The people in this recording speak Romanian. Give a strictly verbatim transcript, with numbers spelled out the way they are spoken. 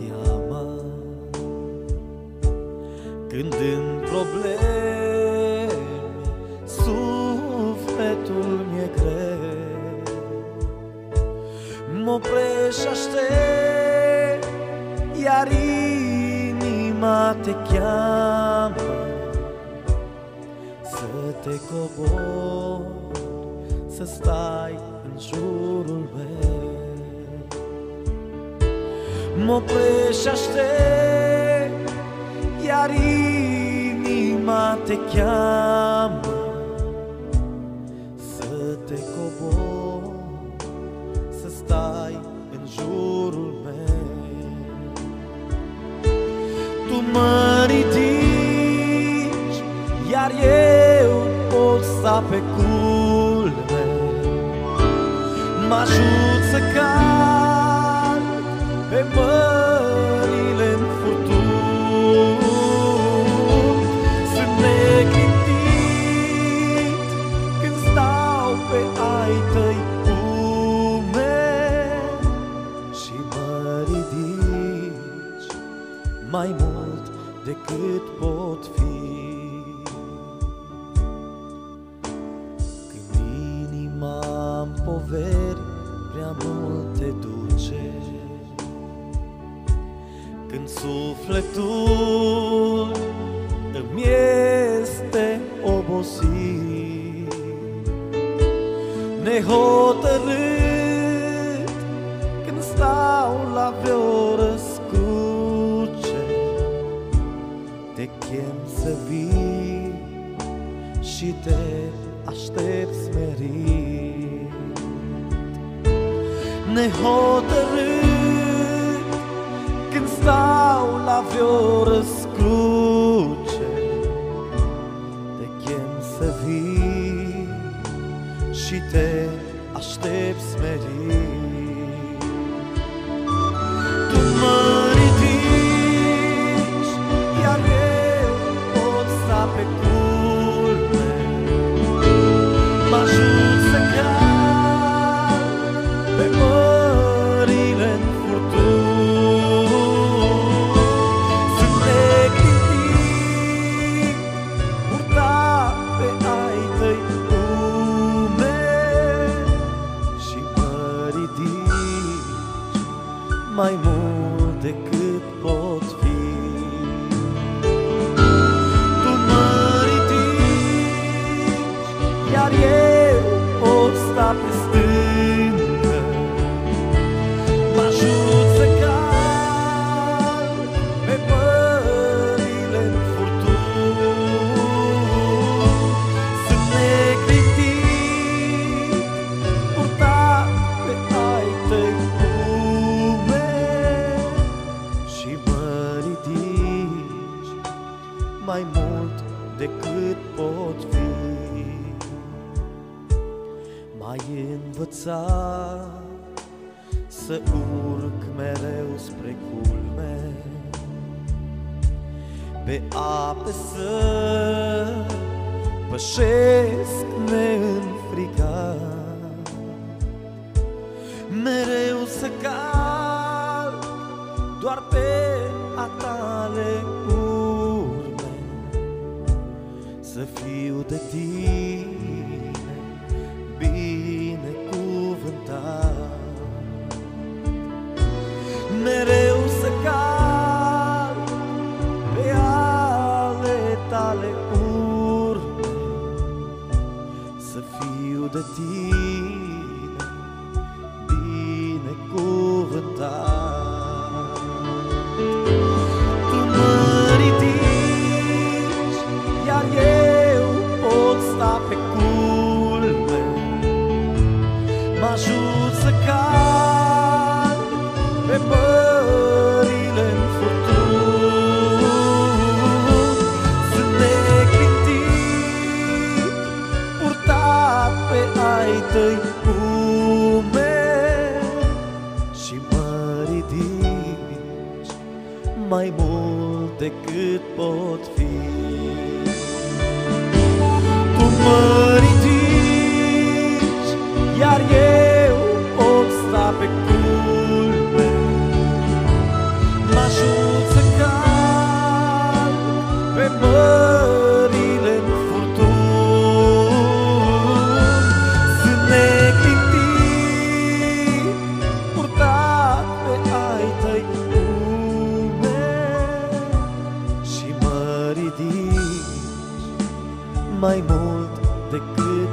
teama, când în probleme sufletul mi-e greu, m-oprești, aștept, iar inima te cheamă să te cobori, să stai în jurul meu. M-oprești, aștept, iar inima te cheamă să te cobori, să stai în jurul meu. Tu mă ridici, iar eu pot sta pe culme, mă ajut să calc pe mările-n furtuni. Sunt neclintit când stau pe ai tăi umeri și mă ridici mai mult decât pot fi. Când inima-n poveri prea mult te duce, când sufletul îmi este obosit, nehotărât, când stau la vreo răscruce, te chem să vii și te aștept smerit. Nehotărât, când stau la vreo răscruce, te chem să vii și te aștept smerit. Tu mă ridici, iar eu pot sta pe culme, mă ajut să calc pe mările-n furtuni. Sunt neclintit, purtat pe ai tăi umeri și mă ridici mai mult decât pot fi. Tu mă ridici, iar eu pot sta pe stâncă, mă ajut să calc pe mările-n furtuni. Sunt neclintit, purtat pe ai tăi umeri și mă ridici mai mult decât pot fi. M-ai învățat să urc mereu spre culme, pe ape să pășesc neînfricat, mereu să calc doar pe a tale urme, să fiu de tine binecuvântat. Mereu să calc pe ale tale urme, să fiu de tine binecuvântat. Tu mă ridici, iar eu pot sta pe culme, mă ajut să calc pe mările-n furtuni. Sunt neclintit, purtat pe ai tăi umeri și mă ridici mai mult decât pot fi. Tu mă ridici, iar eu pot sta pe culme, mă mai mult decât